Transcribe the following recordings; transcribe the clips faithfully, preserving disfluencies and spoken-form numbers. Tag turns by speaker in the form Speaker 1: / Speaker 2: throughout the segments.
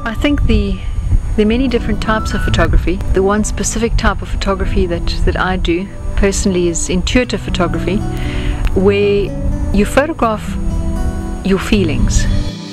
Speaker 1: I think the there are many different types of photography. The one specific type of photography that, that I do personally is intuitive photography, where you photograph your feelings.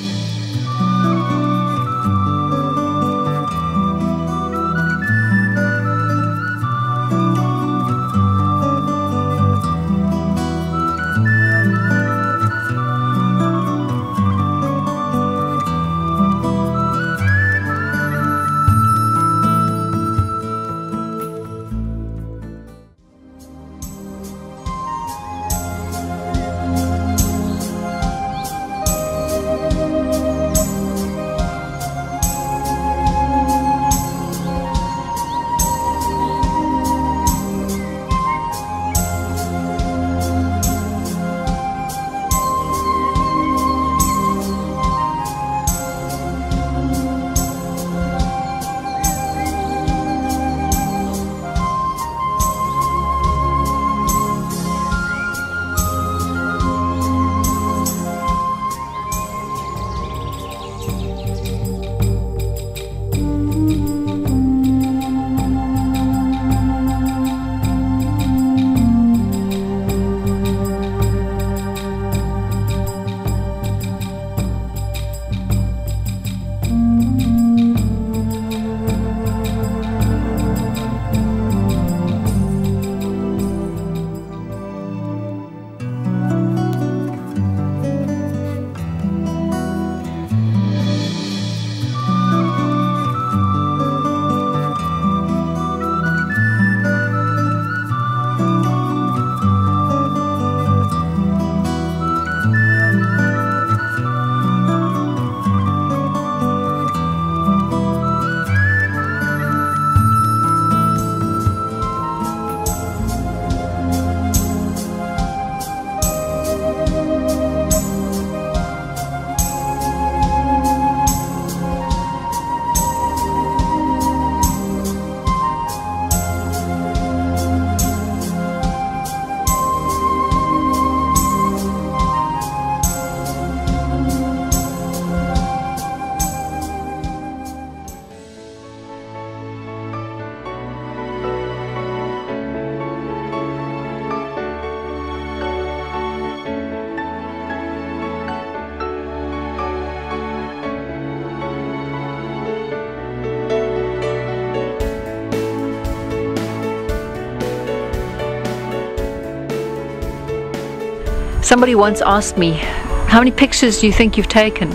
Speaker 1: Somebody once asked me, how many pictures do you think you've taken?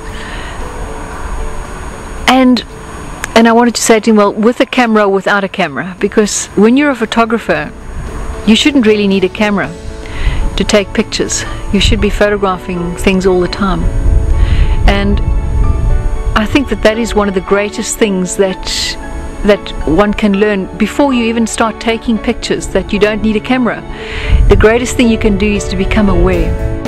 Speaker 1: And and I wanted to say to him, well, with a camera or without a camera, because when you're a photographer, you shouldn't really need a camera to take pictures. You should be photographing things all the time. And I think that that is one of the greatest things that that one can learn before you even start taking pictures, that you don't need a camera. The greatest thing you can do is to become aware.